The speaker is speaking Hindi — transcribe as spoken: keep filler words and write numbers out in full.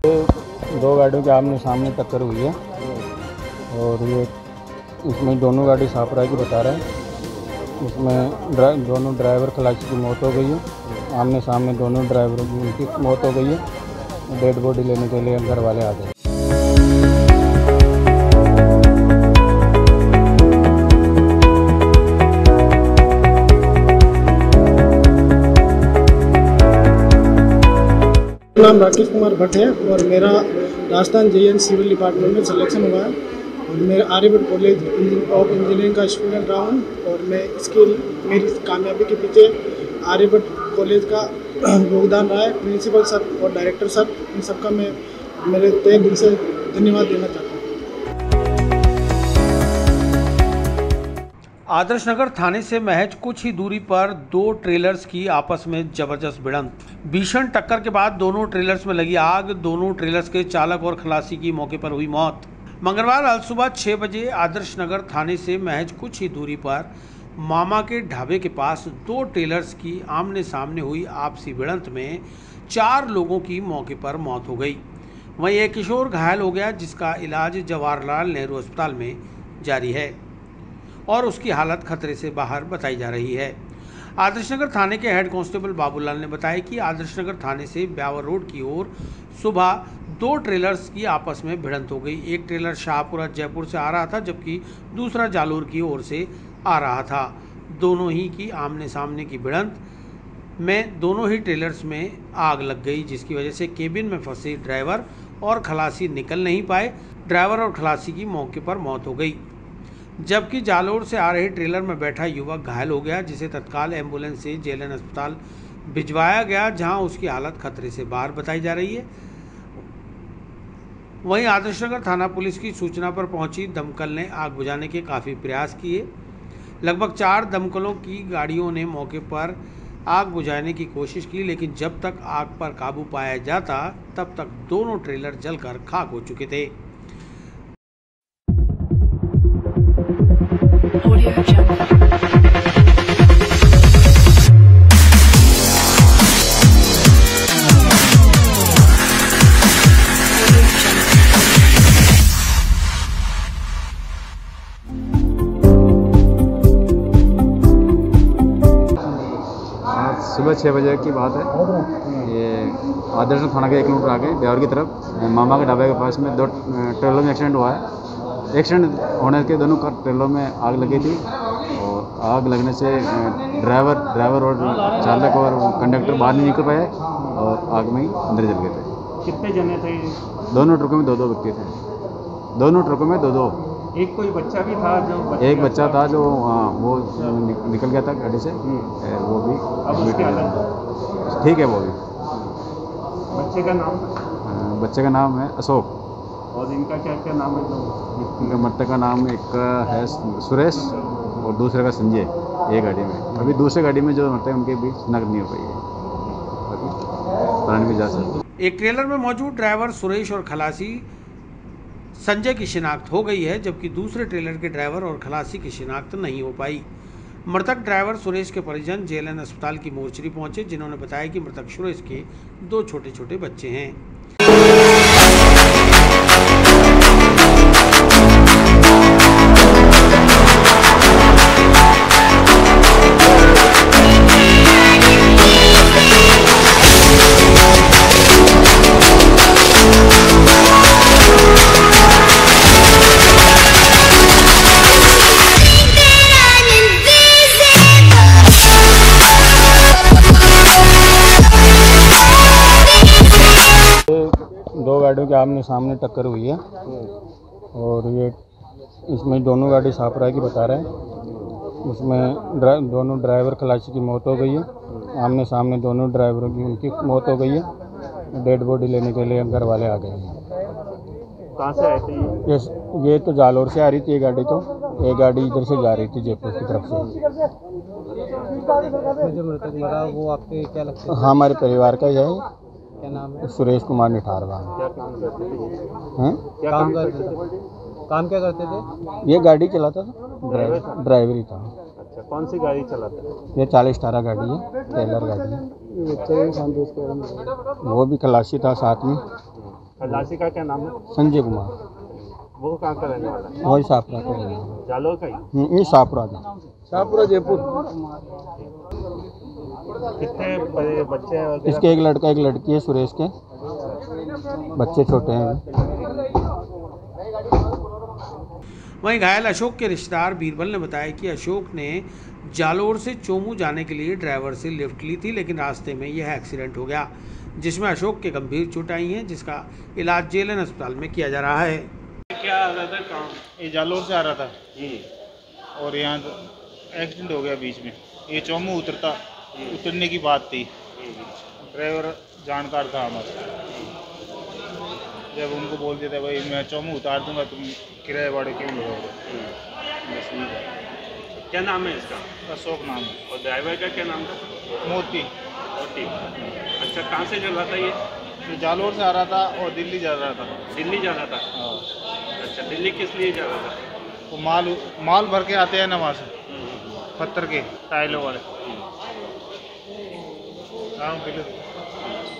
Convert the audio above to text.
दो गाड़ियों के आमने सामने टक्कर हुई है और ये इसमें दोनों गाड़ी सापरा की बता रहा है। इसमें ड्रा, दोनों ड्राइवर खलासी की मौत हो गई है। आमने सामने दोनों ड्राइवरों की उनकी मौत हो गई है। डेड बॉडी लेने के लिए घर वाले आ गए। नाम राकेश कुमार भट्ट है और मेरा Rajasthan J N civil department में सिलेक्शन हुआ है और मैं आर्यभट्ट कॉलेज ऑफ इंजीनियरिंग का स्टूडेंट रहा हूँ और मैं इसके मेरी कामयाबी के पीछे आर्यभट्ट कॉलेज का योगदान रहा है। प्रिंसिपल सर और डायरेक्टर सर, इन सबका मैं मेरे तहे दिल से धन्यवाद देना चाहता हूँ। आदर्श नगर थाने से महज कुछ ही दूरी पर दो ट्रेलर्स की आपस में जबरदस्त भिड़ंत। भीषण टक्कर के बाद दोनों ट्रेलर्स में लगी आग, दोनों ट्रेलर्स के चालक और खलासी की मौके पर हुई मौत। मंगलवार अल सुबह छह बजे आदर्श नगर थाने से महज कुछ ही दूरी पर मामा के ढाबे के पास दो ट्रेलर्स की आमने सामने हुई आपसी भिड़ंत में चार लोगों की मौके पर मौत हो गई। वहीं एक किशोर घायल हो गया, जिसका इलाज जवाहरलाल नेहरू अस्पताल में जारी है और उसकी हालत खतरे से बाहर बताई जा रही है। आदर्शनगर थाने के हेड कांस्टेबल बाबूलाल ने बताया कि आदर्शनगर थाने से ब्यावर रोड की ओर सुबह दो ट्रेलर्स की आपस में भिड़ंत हो गई। एक ट्रेलर शाहपुरा जयपुर से आ रहा था, जबकि दूसरा जालोर की ओर से आ रहा था। दोनों ही की आमने सामने की भिड़ंत में दोनों ही ट्रेलर्स में आग लग गई, जिसकी वजह से केबिन में फंसे ड्राइवर और खलासी निकल नहीं पाए। ड्राइवर और खलासी की मौके पर मौत हो गई, जबकि जालोर से आ रहे ट्रेलर में बैठा युवक घायल हो गया, जिसे तत्काल एम्बुलेंस से जेएलएन अस्पताल भिजवाया गया, जहां उसकी हालत खतरे से बाहर बताई जा रही है। वहीं आदर्शनगर थाना पुलिस की सूचना पर पहुंची दमकल ने आग बुझाने के काफ़ी प्रयास किए। लगभग चार दमकलों की गाड़ियों ने मौके पर आग बुझाने की कोशिश की, लेकिन जब तक आग पर काबू पाया जाता तब तक दोनों ट्रेलर जलकर खाक हो चुके थे। सुबह छः बजे की बात है। ये आदर्श थाना के एक किलोमीटर आगे ब्यावर की तरफ मामा के ढाबे के पास में दो ट्रेलरों में एक्सीडेंट हुआ है। एक्सीडेंट होने के दोनों का ट्रेलरों में आग लगी थी और आग लगने से ड्राइवर ड्राइवर और चालक और कंडक्टर बाहर नहीं निकल पाए और आग में ही अंदर जल गए थे। कितने जने थे? दोनों ट्रकों में दो दो व्यक्ति थे। दोनों ट्रकों में दो दो एक कोई बच्चा भी था जो बच्चा एक बच्चा था जो हाँ वो निकल गया था गाड़ी से, वो भी ठीक है। वो भी बच्चे का नाम बच्चे का नाम है अशोक और इनका क्या क्या नाम है? इनका मरते का नाम एक है सुरेश और दूसरे का संजय। एक गाड़ी में अभी दूसरे गाड़ी में जो मरते हैं उनके बीच शिनाख्त नहीं हो पाई है, प्राण भी जा सकते। एक ट्रेलर में मौजूद ड्राइवर सुरेश और खलासी संजय की शिनाख्त हो गई है, जबकि दूसरे ट्रेलर के ड्राइवर और खलासी की शिनाख्त नहीं हो पाई। मृतक ड्राइवर सुरेश के परिजन जेएलएन अस्पताल की मोर्चरी पहुंचे, जिन्होंने बताया कि मृतक सुरेश के दो छोटे छोटे बच्चे हैं। दो गाड़ियों के आमने सामने टक्कर हुई है और ये इसमें दोनों गाड़ी सापरा की बता रहा है। उसमें ड्रा, दोनों ड्राइवर खलासी की मौत हो गई है। आमने सामने दोनों ड्राइवरों की उनकी मौत हो गई है। डेड बॉडी लेने के लिए घर वाले आ गए हैं। कहाँ से आए थे ये? ये ये तो जालोर से आ रही थी ये गाड़ी, तो एक गाड़ी इधर से जा रही थी जयपुर की तरफ से। जो मृतक मरा वो आपके क्या लगता है? हाँ, हमारे परिवार का ही है। क्या नाम है? सुरेश कुमार निठारवा। क्या काम करते थे? हैं? क्या काम काम करते थे? काम क्या करते थे? ये गाड़ी चलाता था, ड्राइवर ड्राइवर ही था। अच्छा, कौन सी गाड़ी चलाते थे? ये चालीस टारा गाड़ी है, ट्रेलर गाड़ी है। वो भी खलासी था साथ में। खलासी का क्या नाम है? संजय कुमार, वो कहाँ का रहने वाला है? वही शाहपुरा का है। जालोर का ही? हम्म, ये शाहपुरा का, शाहपुरा जयपुर। कितने बड़े बच्चे हैं वगैरह? इसके एक लड़का एक लड़की है, सुरेश के बच्चे छोटे हैं अभी। वहीं घायल अशोक के रिश्तेदार बीरबल ने बताया कि अशोक ने जालोर से चोमू जाने के लिए ड्राइवर से लिफ्ट ली थी, लेकिन रास्ते में यह एक्सीडेंट हो गया, जिसमें अशोक के गंभीर चोट आई हैं, जिसका इलाज जेएलएन अस्पताल में किया जा रहा है। क्या आ रहा था? कहाँ? ये जालोर से आ रहा था और यहाँ एक्सीडेंट हो गया बीच में। ये चोमू उतरता उतरने की बात थी, ड्राइवर जानकार था हमारा। जब उनको बोल दिया था भाई मैं चोमू उतार दूंगा, तुम किराए भाड़े क्यों लगाओगे? बस यही बात। क्या नाम है इसका? अशोक नाम है। और ड्राइवर का क्या नाम था? मोती। मोती। अच्छा, कहाँ से चल रहा था ये? ये जालोर से आ रहा था और दिल्ली जा रहा था। दिल्ली जा रहा था? हाँ। अच्छा, दिल्ली किस लिए जा रहा था? वो माल माल भर के आते हैं ना वहाँ से, पत्थर के टाइलों वाले। हाँ बिल्कुल।